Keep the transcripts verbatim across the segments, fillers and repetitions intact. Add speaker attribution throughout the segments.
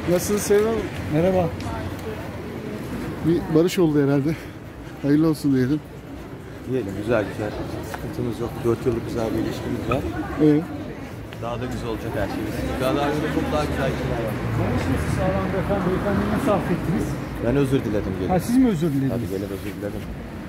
Speaker 1: Nasılsın Sevim?
Speaker 2: Merhaba.
Speaker 1: Bir barış oldu herhalde. Hayırlı olsun diyelim.
Speaker 3: Diyelim, güzel güzel. Sıkıntımız yok. dört yıllık güzel bir ilişkimiz var.
Speaker 1: Evet.
Speaker 3: Daha da güzel olacak her şey. Daha daha önce çok daha güzel şeyler var.
Speaker 2: Siz sağlam beyefendi, beyefendi nasıl affettiniz?
Speaker 3: Ben özür diledim gelin.
Speaker 2: Ha, siz mi özür dilediniz?
Speaker 3: Tabii gelin özür diledim.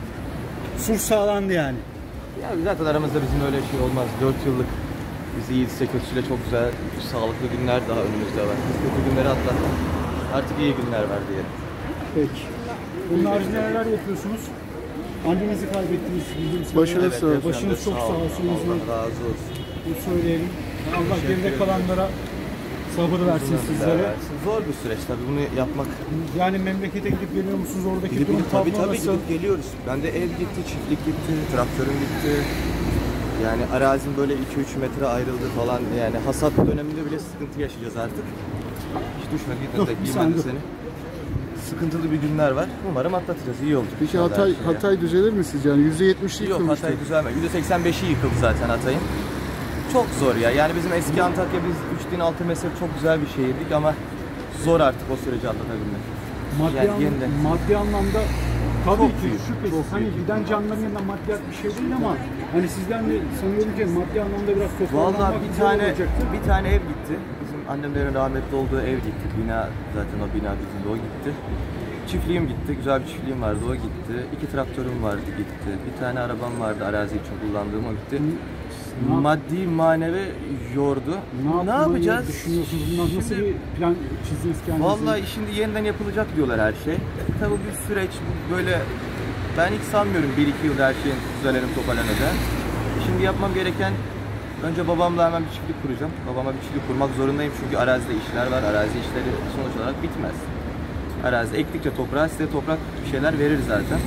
Speaker 2: Sulh sağlandı yani.
Speaker 3: Ya zaten aramızda bizim öyle şey olmaz. dört yıllık bizi iyisiyle kötüsüyle çok güzel, sağlıklı günler daha önümüzde var. Biz kötü günleri atlattık. Artık iyi günler var diyelim.
Speaker 2: Peki. Bunun haricinde neler yapıyorsunuz? Annenizi kaybettiniz.
Speaker 1: Başınız sağ olsun.
Speaker 2: Başınız çok sağ olsun.
Speaker 3: Allah razı olsun.
Speaker 2: Bunu söyleyelim. Allah geride kalanlara sabır versin sizlere.
Speaker 3: Versin. Zor bir süreç tabii bunu yapmak.
Speaker 2: Yani memlekete gidip geliyor musunuz? Oradaki
Speaker 3: Gidip,
Speaker 2: durum
Speaker 3: tabii
Speaker 2: tablo
Speaker 3: tabii
Speaker 2: nasıl?
Speaker 3: gidip geliyoruz. Ben de ev gitti, çiftlik gitti, traktörüm gitti. Yani arazim böyle iki üç metre ayrıldı falan. Yani hasat döneminde bile sıkıntı yaşayacağız artık. Hiç düşmedi,
Speaker 2: Dur,
Speaker 3: de
Speaker 2: bir
Speaker 3: giymedi
Speaker 2: saniye.
Speaker 3: seni. Sıkıntılı bir günler var. Umarım atlatacağız. İyi olacak.
Speaker 1: Peki Hatay,
Speaker 3: şey
Speaker 1: Hatay düzelir mi sizce? Yani yüzde yetmişi
Speaker 3: Yok,
Speaker 1: yıkılmıştı.
Speaker 3: Hatay düzelmedi. yüzde seksen beşi yıkıldı zaten Hatay'ın. Çok zor ya. Yani bizim eski Antakya, biz üç din altı mezhep çok güzel bir şehirdik ama zor artık o süreci atlatabilmek.
Speaker 2: Maddi,
Speaker 3: Yani
Speaker 2: anlam-
Speaker 3: yeniden.
Speaker 2: maddi anlamda tabii
Speaker 3: Çok
Speaker 2: ki
Speaker 3: büyük,
Speaker 2: şüphesiz.
Speaker 3: çok
Speaker 2: Hani
Speaker 3: büyük.
Speaker 2: giden canların yanında maddiyat bir şey değil ama hani sizden de sanıyorum ki maddi anlamda biraz toparlanmak
Speaker 3: Vallahi bir
Speaker 2: zor
Speaker 3: tane
Speaker 2: olacaktır.
Speaker 3: bir tane ev gitti. Bizim annemlerin rahmetli olduğu ev gitti. Bina zaten o bina bizim de o gitti. Çiftliğim gitti. Güzel bir çiftliğim vardı. O gitti. İki traktörüm vardı gitti. Bir tane arabam vardı. Arazi için kullandığım o gitti.
Speaker 2: Ne-
Speaker 3: Maddi manevi yordu.
Speaker 2: Ne,
Speaker 3: Ne, yapacağız?
Speaker 2: Düşünüyorsunuz? Bundan nasıl
Speaker 3: Şimdi-
Speaker 2: bir plan çizdiniz kendinize?
Speaker 3: Vallahi şimdi yeniden yapılacak diyorlar her şey. E, tabii bir süreç böyle, ben hiç sanmıyorum bir iki yılda her şeyin düzelenip toparlanacak. Şimdi yapmam gereken, önce babamla hemen bir çiftlik kuracağım. Babama bir çiftlik kurmak zorundayım çünkü arazide işler var. Arazi işleri sonuç olarak bitmez. Arazi ektikçe toprağa, size toprak bir şeyler verir zaten.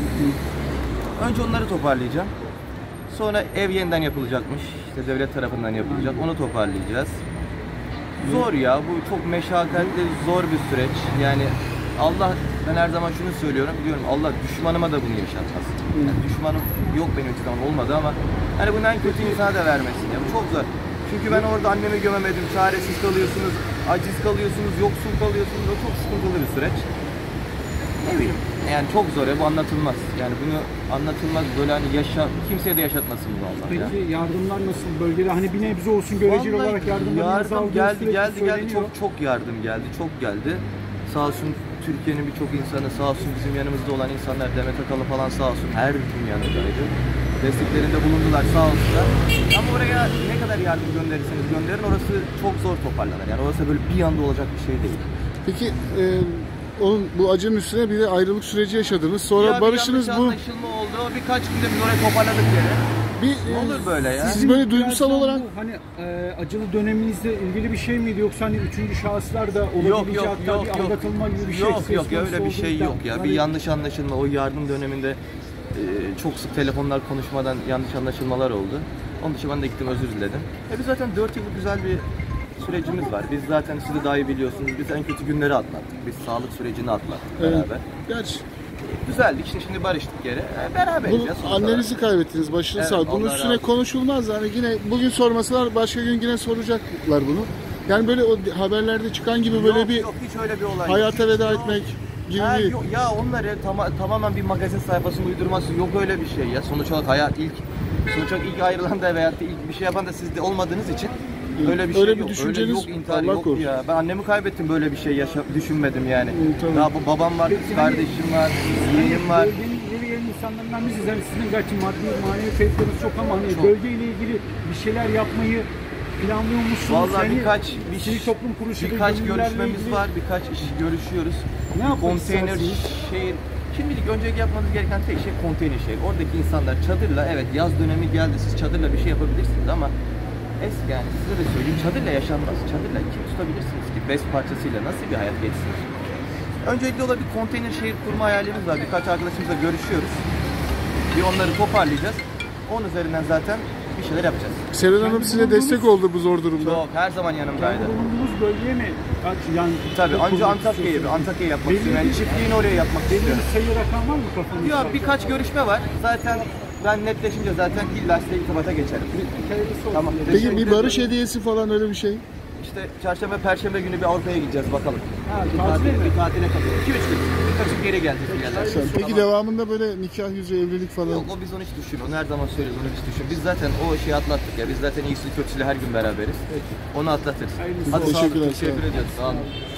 Speaker 3: Önce onları toparlayacağım. Sonra ev yeniden yapılacakmış. İşte devlet tarafından yapılacak. Onu toparlayacağız. Zor ya, bu çok meşakkatli, zor bir süreç. Yani Allah, ben her zaman şunu söylüyorum, biliyorum Allah düşmanıma da bunu yaşatmasın. Yani düşmanım yok benim için olmadı ama hani bunu en kötü insana da vermesin ya, bu çok zor. Çünkü ben orada annemi gömemedim, çaresiz kalıyorsunuz, aciz kalıyorsunuz, yoksul kalıyorsunuz, o çok sıkıntılı bir süreç. Ne bileyim, yani çok zor ya, bu anlatılmaz. Yani bunu anlatılmaz, böyle hani yaşa, kimseye de yaşatmasın bu Allah ya.
Speaker 2: Peki yardımlar nasıl bölgede? Hani bir nebze olsun göreceli
Speaker 3: Vallahi
Speaker 2: olarak yardımların
Speaker 3: yardım
Speaker 2: azaldığı
Speaker 3: geldi
Speaker 2: sürekli
Speaker 3: geldi geldi
Speaker 2: söyleniyor.
Speaker 3: çok çok yardım geldi çok geldi. Sağ olsun Türkiye'nin birçok insanı, sağ olsun bizim yanımızda olan insanlar, Demet Akalın falan sağ olsun her gün yanındaydı. Desteklerinde bulundular sağ olsunlar. Ama oraya ne kadar yardım gönderirseniz gönderin, orası çok zor toparlanır. Yani orası böyle bir anda olacak bir şey değil.
Speaker 1: Peki e, onun, bu acının üstüne bir de ayrılık süreci yaşadınız. Sonra
Speaker 3: Ya
Speaker 1: barışınız
Speaker 3: bir
Speaker 1: bu.
Speaker 3: anlaşılma oldu. Birkaç günde biz orayı toparladık geri.
Speaker 1: Bir,
Speaker 3: Ne
Speaker 1: e,
Speaker 3: olur böyle ya?
Speaker 1: Siz böyle duygusal
Speaker 2: Birazdan
Speaker 1: olarak
Speaker 2: bu hani e, acılı döneminizle ilgili bir şey miydi yoksa hani üçüncü şahıslar da
Speaker 3: Yok
Speaker 2: olabileceği
Speaker 3: yok
Speaker 2: hatta
Speaker 3: yok
Speaker 2: bir
Speaker 3: yok.
Speaker 2: aldatılma gibi bir şey
Speaker 3: Yok
Speaker 2: söz
Speaker 3: yok ya,
Speaker 2: konusu
Speaker 3: öyle bir şey
Speaker 2: olduğunda
Speaker 3: yok ya.
Speaker 2: hani-
Speaker 3: Bir yanlış anlaşılma, o yardım döneminde e, çok sık telefonlar konuşmadan yanlış anlaşılmalar oldu. Onun için ben de gittim, özür diledim. E biz zaten dört yıllık güzel bir sürecimiz var. Biz zaten siz de daha iyi biliyorsunuz. Biz en kötü günleri atlattık. Biz sağlık sürecini atlattık
Speaker 1: Evet.
Speaker 3: beraber.
Speaker 1: Gerçi
Speaker 3: Düzeldik. Şimdi, şimdi barıştık geri. E, beraberiz
Speaker 1: bu
Speaker 3: ya sonuç
Speaker 1: annenizi
Speaker 3: olarak.
Speaker 1: kaybettiniz. Başınız
Speaker 3: Evet,
Speaker 1: sağ olsun. Bunun
Speaker 3: Allah
Speaker 1: üstüne
Speaker 3: razı olsun.
Speaker 1: konuşulmaz. Yani yine bugün sormasalar başka gün yine soracaklar bunu. Yani böyle o haberlerde çıkan gibi böyle
Speaker 3: Yok,
Speaker 1: bir
Speaker 3: yok, hiç öyle bir olay yok.
Speaker 1: hayata veda
Speaker 3: Yok.
Speaker 1: etmek gibi
Speaker 3: Ha,
Speaker 1: bir...
Speaker 3: yok, ya onları tama- tamamen bir magazin sayfasının uydurması, yok öyle bir şey ya. Sonuç olarak hayat ilk, sonuç olarak ilk ayrılan da veyahut da ilk bir şey yapan da siz de olmadığınız için öyle bir şey
Speaker 1: Öyle bir
Speaker 3: yok.
Speaker 1: düşünceniz,
Speaker 3: öyle yok, intihar
Speaker 1: Allah
Speaker 3: yok
Speaker 1: korusun.
Speaker 3: ya. Ben annemi kaybettim, böyle bir şey yaşa düşünmedim yani.
Speaker 1: Hı, tabii.
Speaker 3: Daha bu babam var, kız kardeşim var, yeğenim var.
Speaker 2: Bölgenin yürüyen insanlarından biziz. Yani sizin gerçi maddi manevi kayıplarınız çok ama hani
Speaker 3: Çok.
Speaker 2: bölgeyle ilgili bir şeyler yapmayı planlıyor musunuz?
Speaker 3: Vallahi
Speaker 2: Yani
Speaker 3: birkaç bir,
Speaker 2: sivil toplum kuruluşu
Speaker 3: birkaç
Speaker 2: gönüllülerle
Speaker 3: görüşmemiz
Speaker 2: ilgili
Speaker 3: var, birkaç iş görüşüyoruz.
Speaker 2: Ne yapmak
Speaker 3: Konteyner
Speaker 2: istersiniz?
Speaker 3: şehir. Şimdilik öncelik yapmanız gereken tek şey konteyner şehir. Oradaki insanlar çadırla, evet yaz dönemi geldi, siz çadırla bir şey yapabilirsiniz ama eski, yani size de söyleyeyim, çadırla yaşanmaz. Çadırla kim tutabilirsiniz ki? Bez parçasıyla nasıl bir hayat geçsin? Öncelikle olarak bir konteyner şehir kurma hayalimiz var. Birkaç arkadaşımızla görüşüyoruz. Bir onları toparlayacağız. Onun üzerinden zaten bir şeyler yapacağız.
Speaker 1: Seren Hanım size destek oldu bu zor durumda.
Speaker 3: Çok, her zaman yanımdaydı.
Speaker 2: Yani bulunduğunuz bölgeye mi? Yani
Speaker 3: Tabii, anca
Speaker 2: kurmak
Speaker 3: Antakya'yı,
Speaker 2: istiyorsunuz?
Speaker 3: Antakya'yı yapmak
Speaker 2: Belli
Speaker 3: istiyorum. Yani
Speaker 2: bir-
Speaker 3: çiftliğini oraya yapmak
Speaker 2: Belli
Speaker 3: istiyorum.
Speaker 2: bir sayı rakam var mı kafanızda?
Speaker 3: Yok, birkaç görüşme var. Zaten ben netleşince zaten illa size irtibata geçerim.
Speaker 2: Hayırlısı olsun.
Speaker 3: Tamam.
Speaker 1: Peki
Speaker 3: teşekkür
Speaker 1: bir
Speaker 3: ederim.
Speaker 1: barış hediyesi falan öyle bir şey?
Speaker 3: işte çarşamba, perşembe günü bir Avrupa'ya gideceğiz bakalım.
Speaker 2: Ha,
Speaker 3: Bir
Speaker 2: tatile
Speaker 3: tatile,
Speaker 2: mi?
Speaker 3: bir tatile kalıyoruz. iki üç gün. Kaçıp geri geleceğiz bir yerden.
Speaker 1: Sen- Peki devamında böyle nikah yüzü, evlilik falan.
Speaker 3: Yok, o biz onu hiç düşünmüyor. Onu her zaman söylüyoruz, onu hiç düşün. Biz zaten o şeyi atlattık ya. Biz zaten iyisi kötüsüyle her gün beraberiz. Onu atlatırız.
Speaker 2: Hayırlısı
Speaker 3: Hadi
Speaker 1: olsun.
Speaker 3: sağ olun.
Speaker 1: Teşekkürler, sağ
Speaker 3: Teşekkür
Speaker 1: olun.
Speaker 3: ediyoruz. Sağ olun.